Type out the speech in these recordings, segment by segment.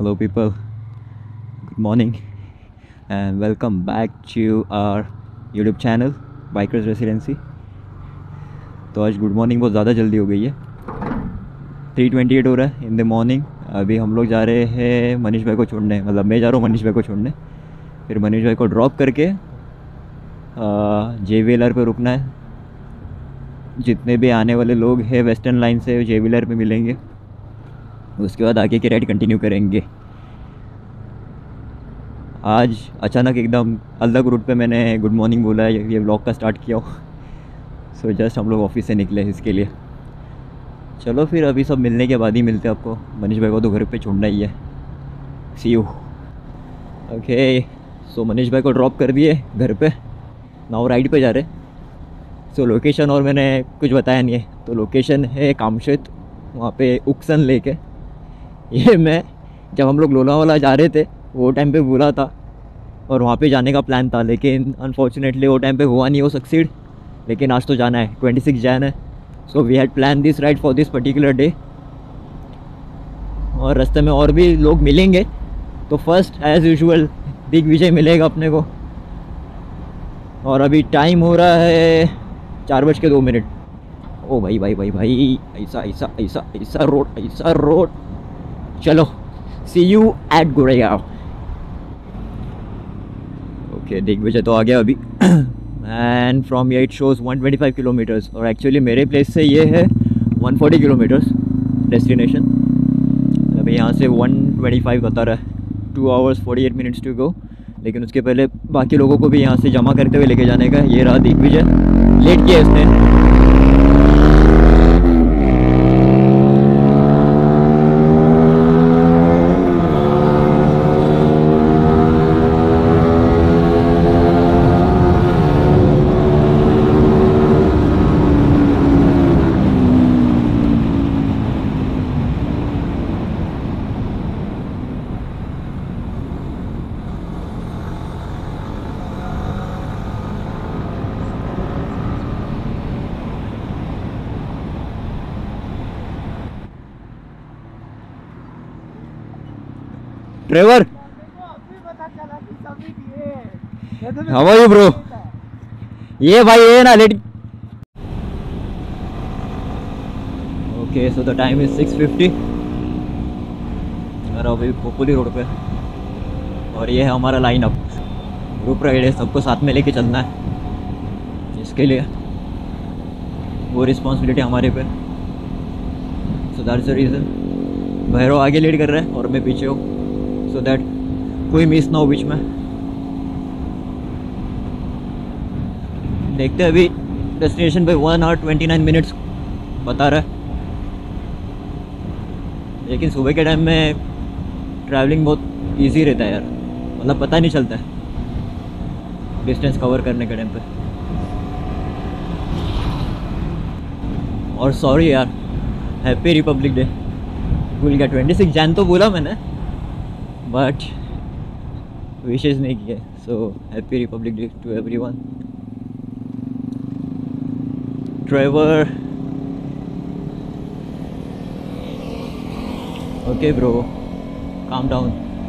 Hello, people. Good morning, and welcome back to our YouTube channel, Bikers Residency. तो आज good morning बहुत ज़्यादा जल्दी हो गई है। 3:28 हो रहा है इन द मॉर्निंग। अभी हम लोग जा रहे हैं मनीष भाई को छोड़ने, मतलब मैं जा रहा हूँ मनीष भाई को छोड़ने। फिर मनीष भाई को ड्रॉप करके JVLR पे रुकना है। जितने भी आने वाले लोग हैं वेस्टर्न लाइन से JVLR पे मिलेंगे, उसके बाद आगे की राइड कंटिन्यू करेंगे। आज अचानक एकदम अलग रूट पे मैंने गुड मॉर्निंग बोला है, ये व्लॉग का स्टार्ट किया हो। सो जस्ट हम लोग ऑफिस से निकले इसके लिए। चलो फिर अभी सब मिलने के बाद ही मिलते हैं आपको। मनीष भाई को तो घर पे छोड़ना ही है। See you. Okay, so Manish भाई को ड्रॉप कर दिए घर पे। नाउ राइड पे जा रहे। सो लोकेशन और मैंने कुछ बताया नहीं है, तो लोकेशन है कामशेत, वहाँ पे उक्सन लेक है। ये मैं जब हम लोग लोनावाला जा रहे थे वो टाइम पे बोला था और वहाँ पे जाने का प्लान था, लेकिन अनफॉर्चुनेटली वो टाइम पे हुआ नहीं वो सक्सीड। लेकिन आज तो जाना है, 26 जैन है। So we had plan this ride for this particular day. और रास्ते में और भी लोग मिलेंगे, तो फर्स्ट एज़ यूजुअल दिग्विजय मिलेगा अपने को। और अभी टाइम हो रहा है 4:02। ओ भाई भाई भाई भाई, ऐसा ऐसा ऐसा ऐसा रोड, ऐसा रोड। चलो, see you at Goregaon. Okay, Digvijay तो आ गया अभी। एंड फ्रॉम ये इट शोज़ 125 किलोमीटर्स, और एक्चुअली मेरे प्लेस से ये है 140 किलोमीटर्स डेस्टिनेशन। अभी यहाँ से 125 बता रहा है। 2 hours 48 minutes टू गो। लेकिन उसके पहले बाकी लोगों को भी यहाँ से जमा करते हुए लेके जाने का। ये रहा दिग्विजय, लेट किया इसने। Trevor, how are you bro? ये भाई ये ना late. Okay, so the time is 6:50 और अभी खोपोली रोड पे। और ये है हमारा लाइन अप। ग्रुप राइड है, सबको साथ में लेके चलना है। इसके लिए वो रिस्पॉन्सिबिलिटी हमारे पे। So that's the reason Bhairav आगे लीड कर रहा है और मैं पीछे हूँ, सो दैट कोई मिस ना हो बीच में। देखते हैं, अभी डेस्टिनेशन पे 1 hour 29 minutes बता रहा है। लेकिन सुबह के टाइम में ट्रैवलिंग बहुत इजी रहता है यार, मतलब पता नहीं चलता है डिस्टेंस कवर करने के टाइम पे। और सॉरी यार, हैप्पी रिपब्लिक डे। भूल गया, 26 जैन तो बोला मैंने, बट विशेष नहीं किए। So happy Republic Day to everyone. Trevor, okay bro, calm down.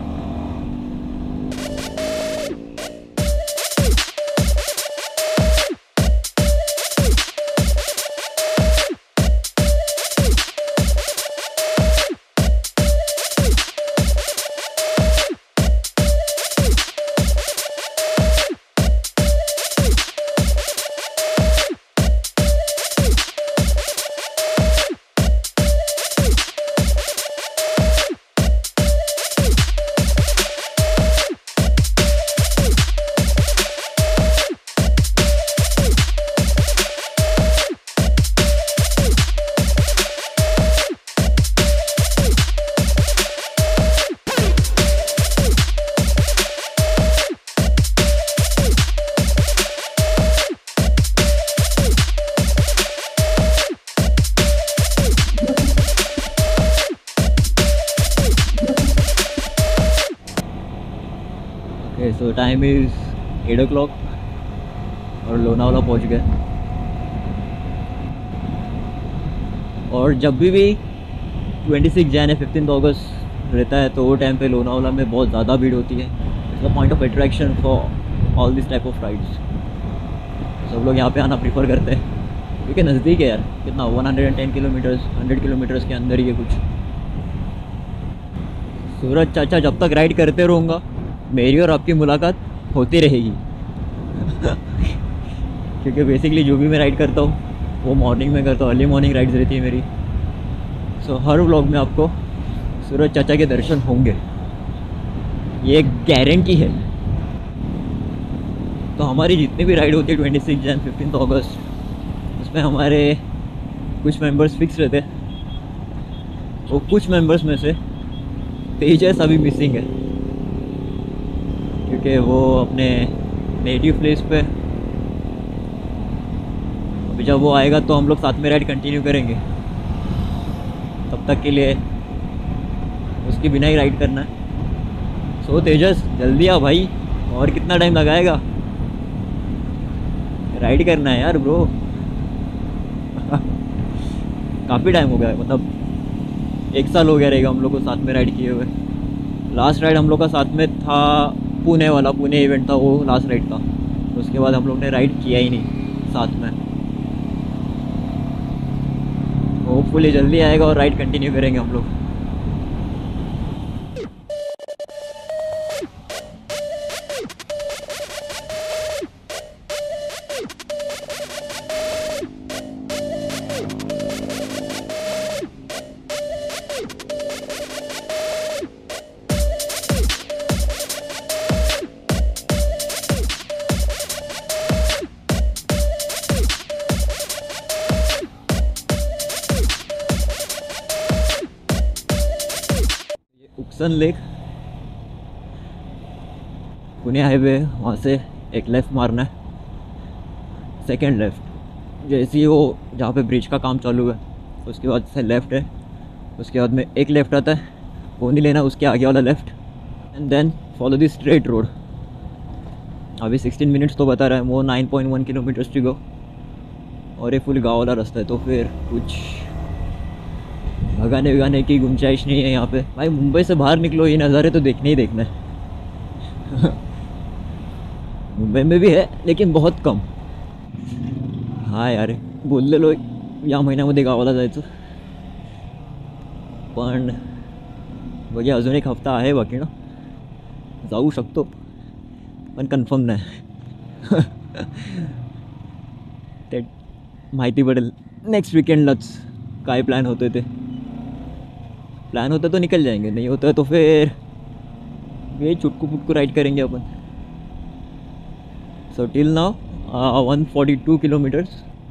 Okay, so time is 8 o'clock और लोनावाला पहुंच गए। और जब भी 26 जैन है, 15 अगस्त रहता है तो वो टाइम पे लोनावाला में बहुत ज़्यादा भीड़ होती है। It's the point of attraction for all this type of rides. सब लोग यहाँ पे आना प्रीफर करते हैं क्योंकि नज़दीक है यार, कितना 110 किलोमीटर्स 100 किलोमीटर्स के अंदर ही है कुछ। सूरज चाचा, जब तक राइड करते रहूँगा मेरी और आपकी मुलाकात होती रहेगी। क्योंकि बेसिकली जो भी मैं राइड करता हूँ वो मॉर्निंग में करता हूँ, अर्ली मॉर्निंग राइड्स रहती है मेरी। सो हर व्लॉग में आपको सूरज चाचा के दर्शन होंगे, ये गारंटी है। तो हमारी जितनी भी राइड होती है 26 जन 15 अगस्त, उसमें हमारे कुछ मेंबर्स फिक्स रहते हैं। वो कुछ मेंबर्स में से तेजस अभी मिसिंग है क्योंकि वो अपने नेटिव प्लेस पे, अभी जब वो आएगा तो हम लोग साथ में राइड कंटिन्यू करेंगे। तब तक के लिए उसके बिना ही राइड करना है। सो तेजस जल्दी आ भाई, और कितना टाइम लगाएगा? राइड करना है यार ब्रो। काफ़ी टाइम हो गया है, मतलब 1 साल हो गया रहेगा हम लोग को साथ में राइड किए हुए। लास्ट राइड हम लोग का साथ में था पुणे वाला, पुणे इवेंट था वो लास्ट राइड था। उसके बाद हम लोग ने राइड किया ही नहीं साथ में। होपफुली जल्दी आएगा और राइड कंटिन्यू करेंगे हम लोग। उक्सन लेक, पुणे हाईवे, वहाँ से एक लेफ़्ट मारना है, सेकंड लेफ़्ट। जैसे ही वो जहाँ पे ब्रिज का काम चालू है उसके बाद से लेफ़्ट है, उसके बाद में एक लेफ़्ट आता है, वो नहीं लेना, उसके आगे वाला left, and then follow the straight road. अभी 16 मिनट्स तो बता रहा है, वो 9.1 किलोमीटर्स टू गो, और ये फुल गाँव वाला रास्ता है, तो फिर कुछ भगाने भगाने की गुंजाइश नहीं है यहाँ पे। भाई मुंबई से बाहर निकलो, ये नज़ारे तो देखने ही देखना है। मुंबई में भी है लेकिन बहुत कम। हाँ यार बोललेलो या महिन्यामध्ये गावाला जायचं, पण बघूया अजून 1 हफ्ता आहे बाकी ना, जाऊ शकतो पण कन्फर्म नाही। ते माहिती पडेल नेक्स्ट वीकेंडलाच काय प्लॅन होतं ते। प्लान होता तो निकल जाएंगे, नहीं होता तो फिर ये चुटकू पुटकू राइड करेंगे अपन। So till now 142 kilometres.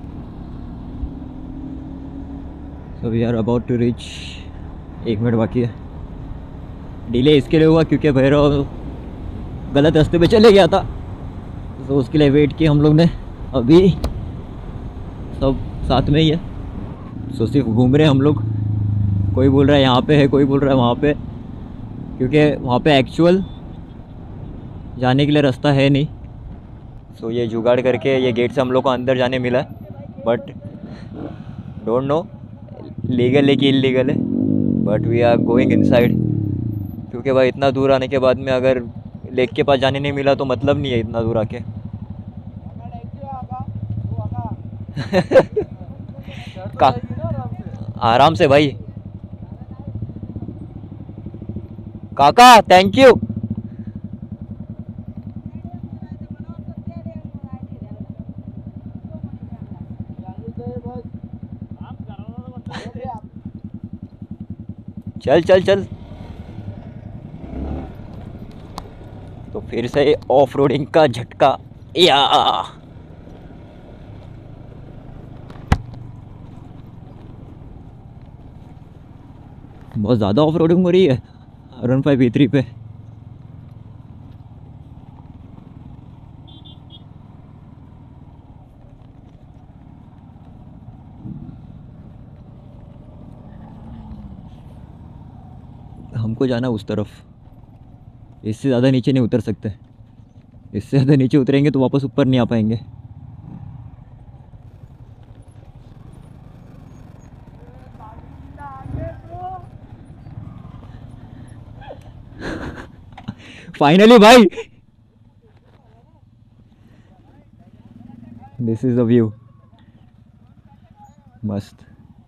So we are about to reach. 1 minute बाकी है। डिले इसके लिए हुआ क्योंकि भैरव गलत रास्ते पे चले गया था, तो उसके लिए वेट किया हम लोग ने। अभी सब साथ में ही है, सो सिर्फ घूम रहे हैं हम लोग। कोई बोल रहा है यहाँ पे है, कोई बोल रहा है वहाँ पे, क्योंकि वहाँ पे एक्चुअल जाने के लिए रास्ता है नहीं। सो ये जुगाड़ करके ये गेट से हम लोग को अंदर जाने मिला, बट डोंट नो लीगल है कि इलीगल है, but we are going inside. क्योंकि भाई इतना दूर आने के बाद में अगर लेक के पास जाने नहीं मिला तो मतलब नहीं है इतना दूर आके। का आराम से भाई। काका थैंक यू। चल चल चल। तो फिर से ऑफ रोडिंग का झटका या बहुत ज़्यादा ऑफ रोडिंग हो रही है R15V3 पे। हमको जाना उस तरफ, इससे ज़्यादा नीचे नहीं उतर सकते। इससे ज़्यादा नीचे उतरेंगे तो वापस ऊपर नहीं आ पाएंगे। फाइनली भाई, दिस इज द व्यू, मस्त।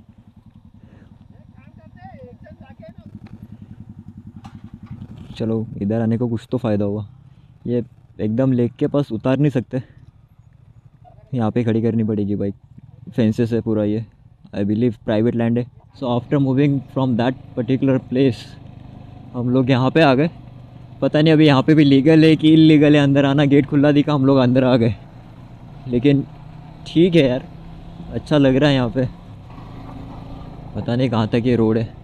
चलो इधर आने को कुछ तो फ़ायदा हुआ। ये एकदम लेक के पास उतार नहीं सकते, यहाँ पे खड़ी करनी पड़ेगी बाइक। फेंसेस है पूरा ये, आई बिलीव प्राइवेट लैंड है। So after moving from that particular place हम लोग यहाँ पे आ गए। पता नहीं अभी यहाँ पे भी लीगल है कि इलीगल है अंदर आना। गेट खुला दिखा, हम लोग अंदर आ गए। लेकिन ठीक है यार, अच्छा लग रहा है यहाँ पे। पता नहीं कहाँ तक ये रोड है,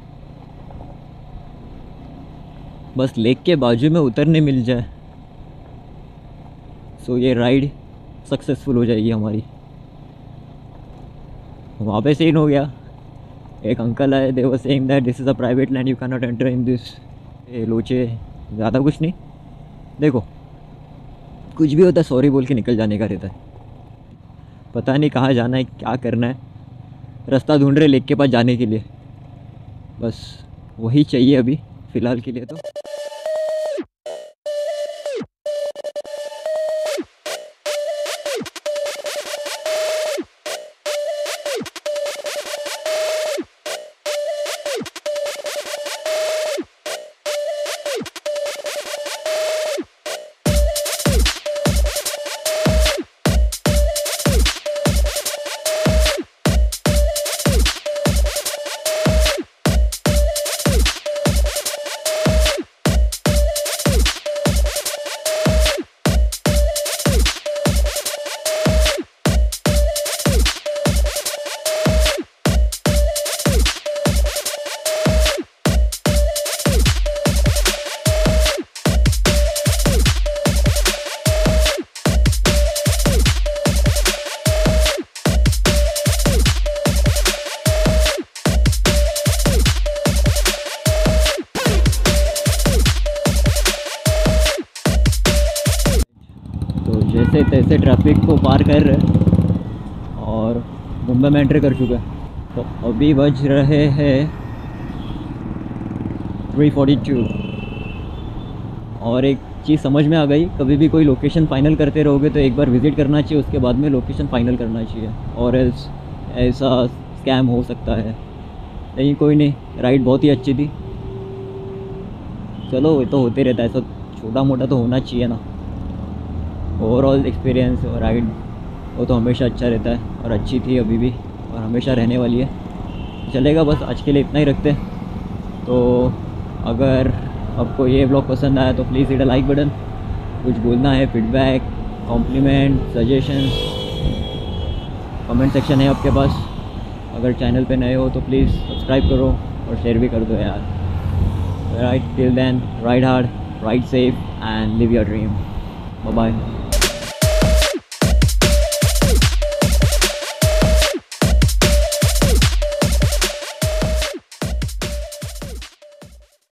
बस लेक के बाजू में उतरने मिल जाए सो ये राइड सक्सेसफुल हो जाएगी हमारी। वहाँ पे सीन हो गया, एक अंकल आए, they were saying that this is a private land, you can not enter in this. ये लोचे, ज़्यादा कुछ नहीं। देखो कुछ भी होता है सॉरी बोल के निकल जाने का रहता है। पता नहीं कहाँ जाना है, क्या करना है, रास्ता ढूंढ रहे लेक के पास जाने के लिए। बस वही चाहिए अभी फ़िलहाल के लिए तो। जैसे तैसे ट्रैफिक को पार कर रहे और मुंबई में एंटर कर चुका है। तो अभी बज रहे हैं 3:42। और एक चीज़ समझ में आ गई, कभी भी कोई लोकेशन फ़ाइनल करते रहोगे तो एक बार विज़िट करना चाहिए, उसके बाद में लोकेशन फ़ाइनल करना चाहिए, और ऐसा स्कैम हो सकता है। नहीं कोई नहीं, राइड बहुत ही अच्छी थी। चलो ये तो होते रहता है, ऐसा छोटा मोटा तो होना चाहिए ना। ओवरऑल एक्सपीरियंस और राइड वो तो हमेशा अच्छा रहता है, और अच्छी थी अभी भी और हमेशा रहने वाली है। चलेगा, बस आज के लिए इतना ही रखते हैं। तो अगर आपको ये ब्लॉग पसंद आया तो please hit a like button. कुछ बोलना है, feedback, compliment, suggestions, comment section है आपके पास। अगर चैनल पे नए हो तो प्लीज़ सब्सक्राइब करो और शेयर भी कर दो यार। Right, till then, ride hard, ride safe and live your dream. Bye bye.